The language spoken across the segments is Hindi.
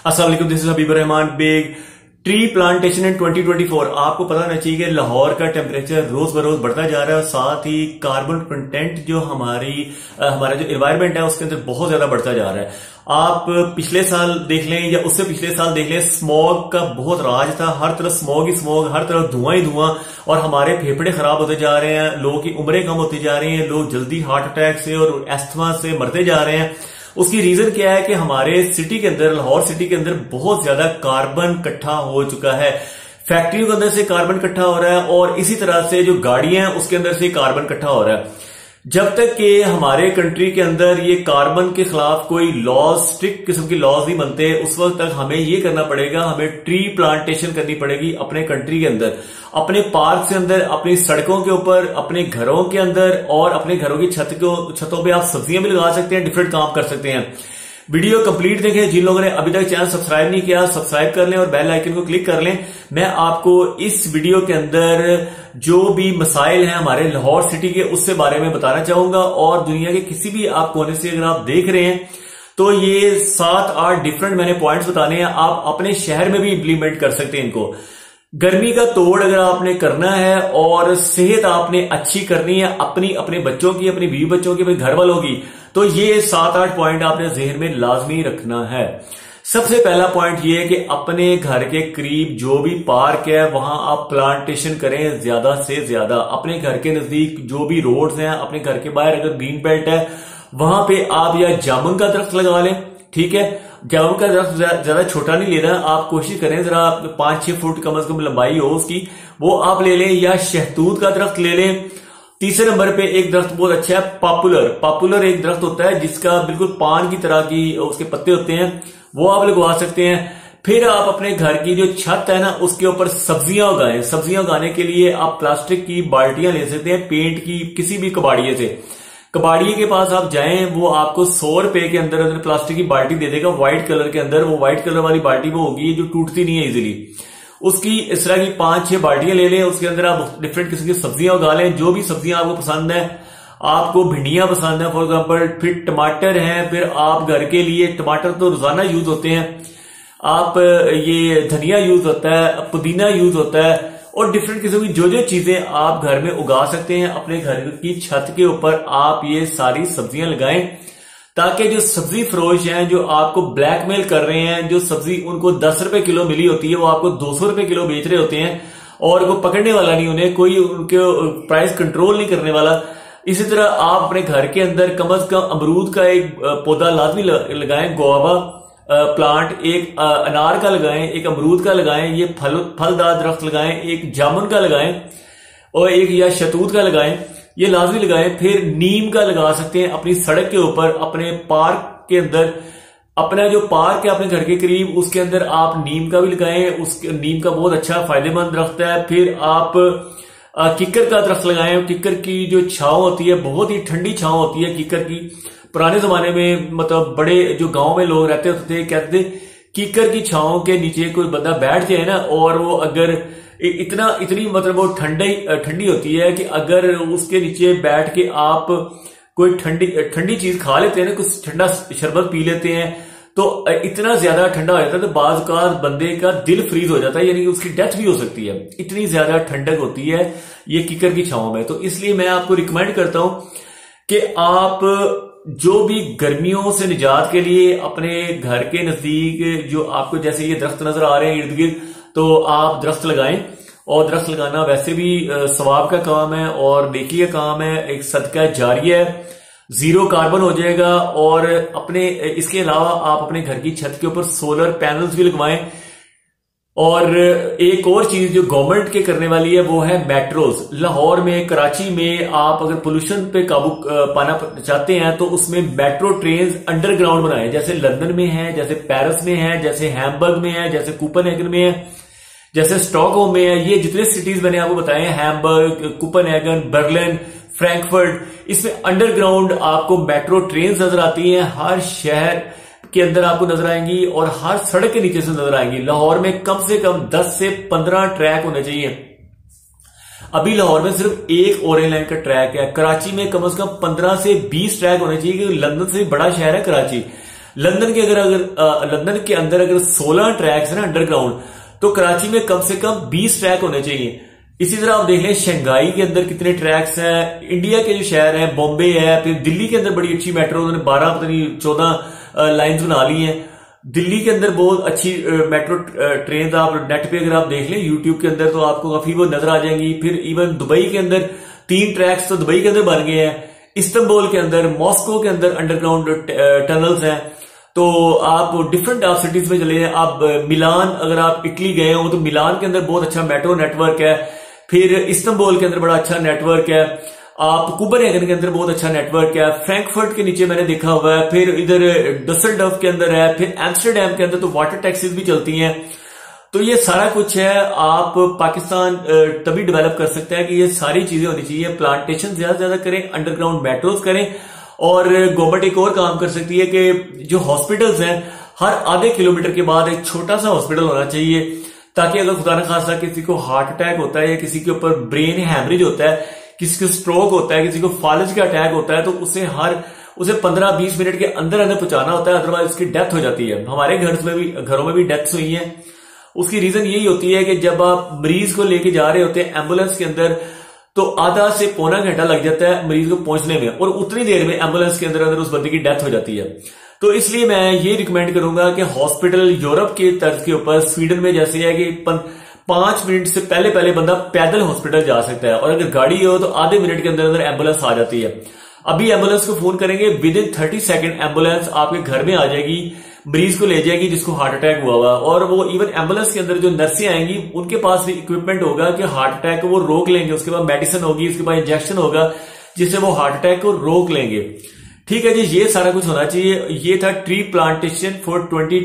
अस्सलाम वालेकुम, this is Habib Rahman Baig. Tree plantation in 2024। आपको पता होना चाहिए कि लाहौर का टेम्परेचर रोज बरोज बढ़ता जा रहा है और साथ ही कार्बन कंटेंट जो हमारा जो एनवायरमेंट है उसके अंदर बहुत ज्यादा बढ़ता जा रहा है। आप पिछले साल देख लें या उससे पिछले साल देख लें, स्मॉग का बहुत राज था। हर तरफ स्मॉग ही स्मॉग, हर तरफ धुआं ही धुआं, और हमारे फेफड़े खराब होते जा रहे हैं, लोगों की उम्रें कम होती जा रही हैं, लोग जल्दी हार्ट अटैक से और एस्थमा से मरते जा रहे हैं। उसकी रीजन क्या है कि हमारे सिटी के अंदर, लाहौर सिटी के अंदर बहुत ज्यादा कार्बन इकट्ठा हो चुका है। फैक्ट्रियों के अंदर से कार्बन इकट्ठा हो रहा है और इसी तरह से जो गाड़ियां हैं उसके अंदर से कार्बन इकट्ठा हो रहा है। जब तक कि हमारे कंट्री के अंदर ये कार्बन के खिलाफ कोई लॉज, स्ट्रिक्ट किस्म की लॉज नहीं बनते, उस वक्त तक हमें ये करना पड़ेगा, हमें ट्री प्लांटेशन करनी पड़ेगी अपने कंट्री के अंदर, अपने पार्क के अंदर, अपनी सड़कों के ऊपर, अपने घरों के अंदर, और अपने घरों की छतों पे आप सब्जियां भी लगा सकते हैं, डिफरेंट काम कर सकते हैं। वीडियो कंप्लीट देखें। जिन लोगों ने अभी तक चैनल सब्सक्राइब नहीं किया, सब्सक्राइब कर लें और बेल आइकन को क्लिक कर लें। मैं आपको इस वीडियो के अंदर जो भी मसाइल हैं हमारे लाहौर सिटी के, उससे बारे में बताना चाहूंगा, और दुनिया के किसी भी आप कोने से अगर आप देख रहे हैं तो ये 7-8 डिफरेंट मैंने पॉइंट्स बताने हैं। आप अपने शहर में भी इंप्लीमेंट कर सकते हैं इनको। गर्मी का तोड़ अगर आपने करना है और सेहत आपने अच्छी करनी है अपनी, अपने बच्चों की, अपनी बीवी बच्चों की, अपने घर वालों की, तो ये 7-8 पॉइंट आपने जहन में लाजमी रखना है। सबसे पहला पॉइंट ये है कि अपने घर के करीब जो भी पार्क है वहां आप प्लांटेशन करें ज्यादा से ज्यादा। अपने घर के नजदीक जो भी रोड्स हैं, अपने घर के बाहर अगर ग्रीन बेल्ट है वहां पे आप या जामुन का दरख्त लगा लें, ठीक है। जामुन का दरख्त ज्यादा छोटा नहीं लेना, आप कोशिश करें जरा 5-6 फुट कम से कम लंबाई हो उसकी, वो आप ले लें, या शहतूत का दरख्त ले लें। तीसरे नंबर पे एक दरख्त बहुत अच्छा है, पॉपुलर एक दरख्त होता है जिसका बिल्कुल पान की तरह की उसके पत्ते होते हैं, वो आप लगवा सकते हैं। फिर आप अपने घर की जो छत है ना उसके ऊपर सब्जियां उगाएं। सब्जियां उगाने के लिए आप प्लास्टिक की बाल्टियां ले सकते हैं, पेंट की, किसी भी कबाड़िए से। कबाड़िए के पास आप जाएं, वो आपको 100 रुपए के अंदर अंदर प्लास्टिक की बाल्टी दे देगा व्हाइट कलर के अंदर। वो व्हाइट कलर वाली बाल्टी वो होगी जो टूटती नहीं है इजीली। उसकी इस तरह की 5-6 बाल्टियां ले लें, उसके अंदर आप डिफरेंट किस्म की सब्जियां उगा लें, जो भी सब्जियां आपको पसंद है। आपको भिंडियां पसंद है फॉर एग्जाम्पल, फिर टमाटर हैं, फिर आप घर के लिए टमाटर तो रोजाना यूज होते हैं, आप ये धनिया यूज होता है, पुदीना यूज होता है, और डिफरेंट किस्म की जो चीजें आप घर में उगा सकते हैं अपने घर की छत के ऊपर, आप ये सारी सब्जियां लगाएं, ताकि जो सब्जी फरोश हैं जो आपको ब्लैकमेल कर रहे हैं, जो सब्जी उनको 10 रुपए किलो मिली होती है वो आपको 200 रुपए किलो बेच रहे होते हैं, और वो पकड़ने वाला नहीं, उन्हें कोई उनके प्राइस कंट्रोल नहीं करने वाला। इसी तरह आप अपने घर के अंदर कम से कम अमरूद का एक पौधा लाजमी लगाएं, गुआवा प्लांट, एक अनार का लगाएं, एक अमरूद का लगाएं, ये फलदार दरख्त लगाएं, एक जामुन का लगाएं और एक या शहतूत का लगाएं, ये लाजमी लगाएं। फिर नीम का लगा सकते हैं अपनी सड़क के ऊपर, अपने पार्क के अंदर। अपना जो पार्क है अपने घर के करीब, उसके अंदर आप नीम का भी लगाएं, नीम का बहुत अच्छा फायदेमंद दरख्त है। फिर आप किक्कर का दरख्त लगाएं। किक्कर की जो छांव होती है, बहुत ही ठंडी छांव होती है किक्कर की। पुराने जमाने में मतलब बड़े जो गांव में लोग रहते होते थे, कहते थे किक्कर की छांव के नीचे कोई बंदा बैठ जाए ना, और वो अगर इतनी मतलब वो ठंडी होती है कि अगर उसके नीचे बैठ के आप कोई ठंडी चीज खा लेते हैं ना, कुछ ठंडा शरबत पी लेते हैं, तो इतना ज्यादा ठंडा हो जाता है तो बाज का बंदे का दिल फ्रीज हो जाता है, यानी कि उसकी डेथ भी हो सकती है, इतनी ज्यादा ठंडक होती है ये किक्कर की छांव में। तो इसलिए मैं आपको रिकमेंड करता हूं कि आप जो भी गर्मियों से निजात के लिए अपने घर के नजदीक जो आपको जैसे ये दरख्त नजर आ रहे हैं इर्द गिर्द, तो आप दरख्त लगाएं। और दरख्त लगाना वैसे भी सवाब का काम है और नेकी का काम है, एक सदका जारिया है, 0 कार्बन हो जाएगा। और अपने इसके अलावा आप अपने घर की छत के ऊपर सोलर पैनल्स भी लगवाएं। और एक और चीज जो गवर्नमेंट के करने वाली है वो है मेट्रोज। लाहौर में, कराची में आप अगर पोल्यूशन पे काबू पाना चाहते हैं तो उसमें मेट्रो ट्रेन अंडरग्राउंड बनाए, जैसे लंदन में है, जैसे पेरिस में है, जैसे हैम्बर्ग में है, जैसे कोपेनहेगन में है, जैसे स्टॉकहोम में है। ये जितने सिटीज मैंने आपको बताए हैं, हैम्बर्ग, कोपेनहेगन, बर्लिन, फ्रैंकफर्ट, इसमें अंडरग्राउंड आपको मेट्रो ट्रेन नजर आती हैं, हर शहर के अंदर आपको नजर आएंगी और हर सड़क के नीचे से नजर आएंगी। लाहौर में कम से कम 10 से 15 ट्रैक होने चाहिए। अभी लाहौर में सिर्फ एक ऑरेंज लाइन का ट्रैक है, कराची में कम से कम 15 से 20 ट्रैक होने चाहिए, क्योंकि लंदन से बड़ा शहर है कराची। लंदन के लंदन के अंदर अगर 16 ट्रैक्स है ना अंडरग्राउंड, तो कराची में कम से कम 20 ट्रैक होने चाहिए। इसी तरह आप देख लें शंघाई के अंदर कितने ट्रैक्स हैं, इंडिया के जो शहर हैं बॉम्बे है, फिर दिल्ली के अंदर बड़ी अच्छी मेट्रो, उन्होंने 12 पता नहीं 14 लाइन्स बना ली हैं। दिल्ली के अंदर बहुत अच्छी मेट्रो ट्रेन आप नेट पे अगर आप देख लें यूट्यूब के अंदर तो आपको काफी वो नजर आ जाएंगी। फिर इवन दुबई के अंदर 3 ट्रैक्स तो दुबई के अंदर बन गए हैं। इस्तांबुल के अंदर, मॉस्को के अंदर अंडरग्राउंड टनल्स हैं। तो आप डिफरेंट आप सिटीज में चले जाएं। आप मिलान, अगर आप इटली गए हो तो मिलान के अंदर बहुत अच्छा मेट्रो नेटवर्क है। फिर इस्तांबुल के अंदर बड़ा अच्छा नेटवर्क है। आप कोपेनहेगन के अंदर बहुत अच्छा नेटवर्क है। फ्रैंकफर्ट के नीचे मैंने देखा हुआ है। फिर इधर डसेल्डॉर्फ के अंदर है। फिर एम्स्टरडेम के अंदर तो वाटर टैक्सीज भी चलती हैं। तो ये सारा कुछ है। आप पाकिस्तान तभी डेवलप कर सकते हैं कि ये सारी चीजें होनी चाहिए। प्लांटेशन ज्यादा से ज्यादा करें, अंडरग्राउंड मेट्रोज करें, और गवर्नमेंट एक और काम कर सकती है कि जो हॉस्पिटल्स हैं हर आधे किलोमीटर के बाद एक छोटा सा हॉस्पिटल होना चाहिए, ताकि अगर खुदा न खास्ता किसी को हार्ट अटैक होता है या किसी के ऊपर ब्रेन हैमरेज होता है, किसी को स्ट्रोक होता है, किसी को फालज का अटैक होता है, तो उसे 15-20 मिनट के अंदर अंदर पहुंचाना होता है, अदरवाइज उसकी डेथ हो जाती है। हमारे घरों में भी डेथ्स हुई हैं। उसकी रीजन यही होती है कि जब आप मरीज को लेके जा रहे होते हैं एम्बुलेंस के अंदर, तो आधा से पौना घंटा लग जाता है मरीज को पहुंचने में, और उतनी देर में एम्बुलेंस के अंदर उस बंदे की डेथ हो जाती है। तो इसलिए मैं ये रिकमेंड करूंगा कि हॉस्पिटल यूरोप के तर्ज के ऊपर, स्वीडन में जैसे है कि 5 मिनट से पहले बंदा पैदल हॉस्पिटल जा सकता है, और अगर गाड़ी हो तो आधे मिनट के अंदर एम्बुलेंस आ जाती है। अभी एम्बुलेंस को फोन करेंगे, विद इन 30 सेकेंड एम्बुलेंस आपके घर में आ जाएगी, मरीज को ले जाएगी जिसको हार्ट अटैक हुआ हुआ। और वो इवन एम्बुलेंस के अंदर जो नर्सें आएंगी उनके पास भी इक्विपमेंट होगा कि हार्ट अटैक को वो रोक लेंगे। उसके बाद मेडिसिन होगी, उसके बाद इंजेक्शन होगा जिससे वो हार्ट अटैक को रोक लेंगे। ठीक है जी, ये सारा कुछ होना चाहिए। ये था ट्री प्लांटेशन फॉर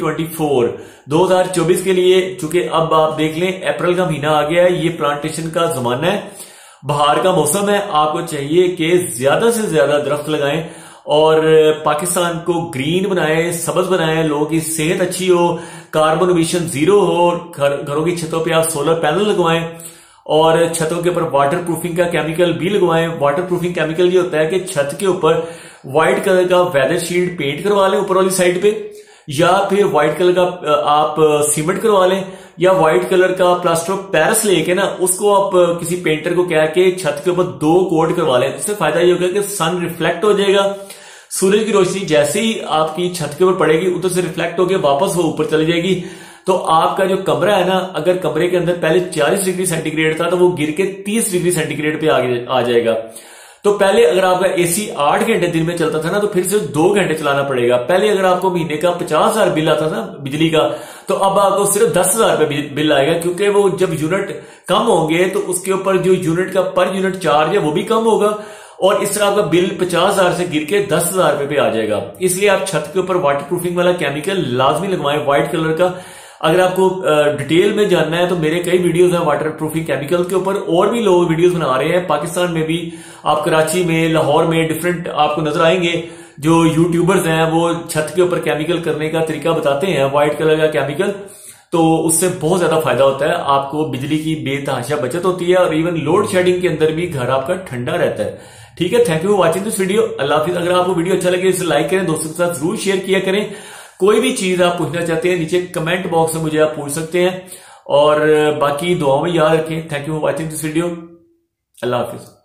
2024 के लिए। चूंकि अब आप देख लें अप्रैल का महीना आ गया है, ये प्लांटेशन का जमाना है, बाहर का मौसम है। आपको चाहिए कि ज्यादा से ज्यादा दरख्त लगाएं और पाकिस्तान को ग्रीन बनाएं, सबज बनाएं, लोगों की सेहत अच्छी हो, कार्बन एमिशन 0 हो। घरों की छतों पे आप सोलर पैनल लगवाएं और छतों के ऊपर वाटर प्रूफिंग का केमिकल भी लगवाएं। वाटर प्रूफिंग केमिकल ये होता है कि छत के ऊपर व्हाइट कलर का वेदर शील्ड पेंट करवा लें ऊपर वाली साइड पे, या फिर व्हाइट कलर का आप सीमेंट करवा लें, या व्हाइट कलर का प्लास्टर ऑफ पेरिस लेके ना उसको आप किसी पेंटर को कह के छत के ऊपर 2 कोट करवा लें। इससे फायदा ये होगा कि सन रिफ्लेक्ट हो जाएगा, सूरज की रोशनी जैसे ही आपकी छत के ऊपर पड़ेगी उधर से रिफ्लेक्ट होकर वापस वो ऊपर चली जाएगी। तो आपका जो कमरा है ना, अगर कमरे के अंदर पहले 40 डिग्री सेंटीग्रेड था तो वो गिर के 30 डिग्री सेंटीग्रेड पे आगे आ जाएगा। तो पहले अगर आपका एसी 8 घंटे दिन में चलता था ना, तो फिर से 2 घंटे चलाना पड़ेगा। पहले अगर आपको महीने का 50,000 बिल आता था बिजली का, तो अब आपको सिर्फ 10,000 रुपए बिल आएगा, क्योंकि वो जब यूनिट कम होंगे तो उसके ऊपर जो यूनिट का पर यूनिट चार्ज है वो भी कम होगा, और इस तरह आपका बिल 50,000 से गिर के 10,000 रुपए पे आ जाएगा। इसलिए आप छत के ऊपर वाटर प्रूफिंग वाला केमिकल लाजमी लगवाएं, व्हाइट कलर का। अगर आपको डिटेल में जानना है तो मेरे कई वीडियोस हैं वाटर प्रूफिंग केमिकल के ऊपर, और भी लोग वीडियोस बना रहे हैं। पाकिस्तान में भी, आप कराची में, लाहौर में डिफरेंट आपको नजर आएंगे जो यूट्यूबर्स हैं, वो छत के ऊपर केमिकल करने का तरीका बताते हैं, व्हाइट कलर का केमिकल। तो उससे बहुत ज्यादा फायदा होता है, आपको बिजली की बेतहाशा बचत होती है, और इवन लोड शेडिंग के अंदर भी घर आपका ठंडा रहता है। ठीक है, thank you for watching this video. अल्लाह हाफिज। अगर आपको वीडियो अच्छा लगे इसे लाइक करें, दोस्तों के साथ जरूर शेयर किया करें। कोई भी चीज आप पूछना चाहते हैं नीचे कमेंट बॉक्स में मुझे आप पूछ सकते हैं, और बाकी दुआओं में याद रखें। Thank you for watching this video. अल्लाह हाफिज।